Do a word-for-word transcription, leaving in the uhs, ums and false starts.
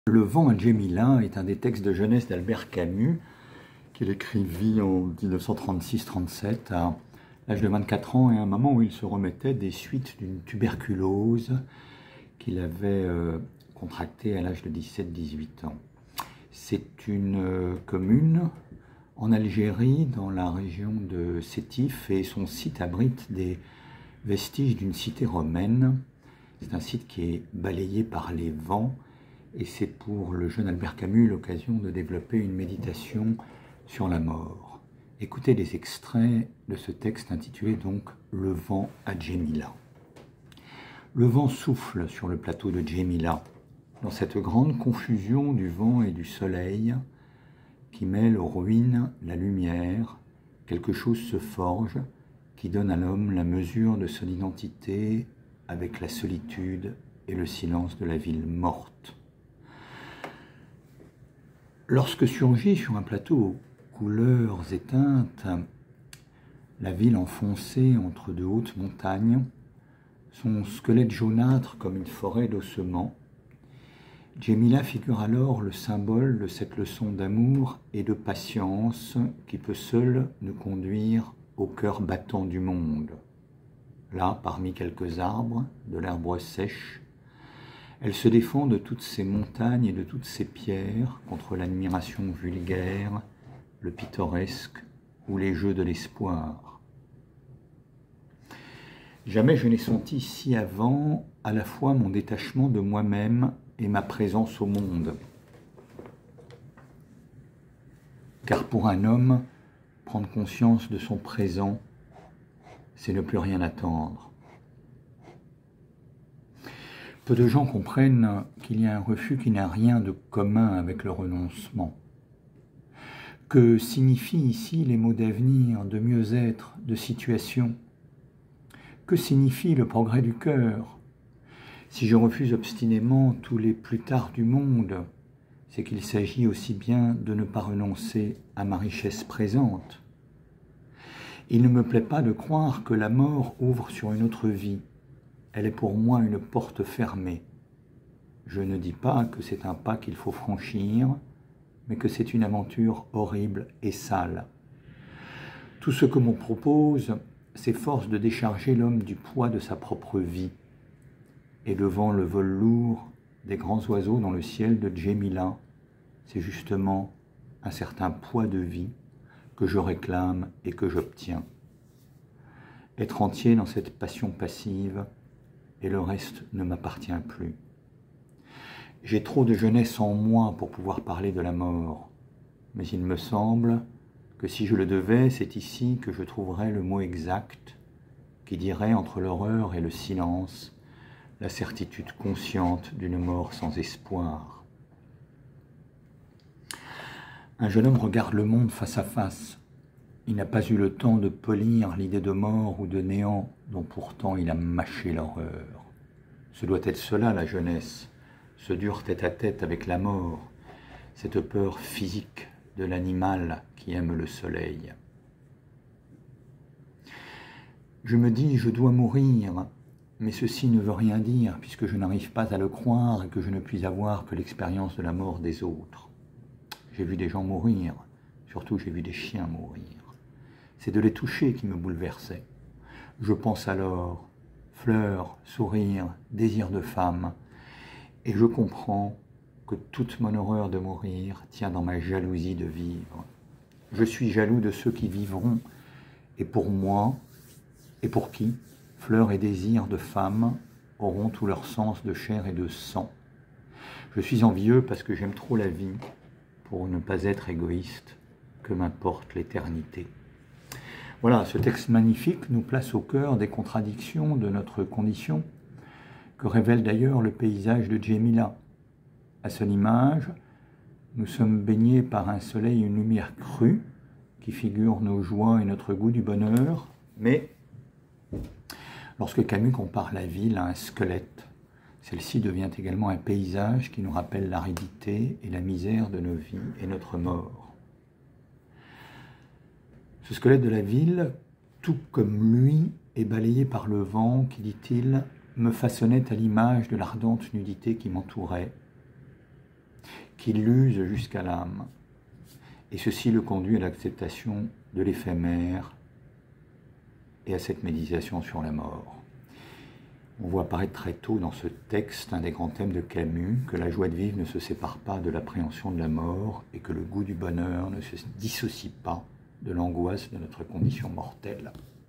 Le vent à Djémila est un des textes de jeunesse d'Albert Camus qu'il écrivit en mille neuf cent trente-six trente-sept à l'âge de vingt-quatre ans et à un moment où il se remettait des suites d'une tuberculose qu'il avait euh, contractée à l'âge de dix-sept dix-huit ans. C'est une euh, commune en Algérie, dans la région de Sétif, et son site abrite des vestiges d'une cité romaine. C'est un site qui est balayé par les vents, et c'est pour le jeune Albert Camus l'occasion de développer une méditation sur la mort. Écoutez des extraits de ce texte intitulé donc « Le vent à Djémila ». Le vent souffle sur le plateau de Djémila, dans cette grande confusion du vent et du soleil qui mêle aux ruines la lumière. Quelque chose se forge qui donne à l'homme la mesure de son identité avec la solitude et le silence de la ville morte. Lorsque surgit sur un plateau aux couleurs éteintes la ville enfoncée entre de hautes montagnes, son squelette jaunâtre comme une forêt d'ossements, Djémila figure alors le symbole de cette leçon d'amour et de patience qui peut seule nous conduire au cœur battant du monde. Là, parmi quelques arbres, de l'herbe sèche, elle se défend de toutes ces montagnes et de toutes ces pierres contre l'admiration vulgaire, le pittoresque ou les jeux de l'espoir. Jamais je n'ai senti si avant à la fois mon détachement de moi-même et ma présence au monde. Car pour un homme, prendre conscience de son présent, c'est ne plus rien attendre. Peu de gens comprennent qu'il y a un refus qui n'a rien de commun avec le renoncement. Que signifient ici les mots d'avenir, de mieux-être, de situation? Que signifie le progrès du cœur? Si je refuse obstinément tous les plus tard du monde, c'est qu'il s'agit aussi bien de ne pas renoncer à ma richesse présente. Il ne me plaît pas de croire que la mort ouvre sur une autre vie. Elle est pour moi une porte fermée. Je ne dis pas que c'est un pas qu'il faut franchir, mais que c'est une aventure horrible et sale. Tout ce que m'on propose s'efforce de décharger l'homme du poids de sa propre vie. Et devant le vol lourd des grands oiseaux dans le ciel de Djémila, c'est justement un certain poids de vie que je réclame et que j'obtiens. Être entier dans cette passion passive, et le reste ne m'appartient plus. J'ai trop de jeunesse en moi pour pouvoir parler de la mort, mais il me semble que si je le devais, c'est ici que je trouverais le mot exact qui dirait entre l'horreur et le silence la certitude consciente d'une mort sans espoir. Un jeune homme regarde le monde face à face. Il n'a pas eu le temps de polir l'idée de mort ou de néant dont pourtant il a mâché l'horreur. Ce doit être cela la jeunesse, ce dur tête-à-tête avec la mort, cette peur physique de l'animal qui aime le soleil. Je me dis, je dois mourir, mais ceci ne veut rien dire puisque je n'arrive pas à le croire et que je ne puis avoir que l'expérience de la mort des autres. J'ai vu des gens mourir, surtout j'ai vu des chiens mourir. C'est de les toucher qui me bouleversait. Je pense alors fleurs, sourires, désir de femme, et je comprends que toute mon horreur de mourir tient dans ma jalousie de vivre. Je suis jaloux de ceux qui vivront, et pour moi, et pour qui, fleurs et désirs de femme auront tout leur sens de chair et de sang. Je suis envieux parce que j'aime trop la vie, pour ne pas être égoïste, que m'importe l'éternité. Voilà, ce texte magnifique nous place au cœur des contradictions de notre condition, que révèle d'ailleurs le paysage de Djémila. À son image, nous sommes baignés par un soleil et une lumière crue, qui figurent nos joies et notre goût du bonheur, mais lorsque Camus compare la ville à un squelette, celle-ci devient également un paysage qui nous rappelle l'aridité et la misère de nos vies et notre mort. Ce squelette de la ville, tout comme lui, est balayé par le vent qui, dit-il, me façonnait à l'image de l'ardente nudité qui m'entourait. qui l'use jusqu'à l'âme. Et ceci le conduit à l'acceptation de l'éphémère et à cette méditation sur la mort. On voit apparaître très tôt dans ce texte un des grands thèmes de Camus, que la joie de vivre ne se sépare pas de l'appréhension de la mort et que le goût du bonheur ne se dissocie pas de l'angoisse de notre condition mortelle.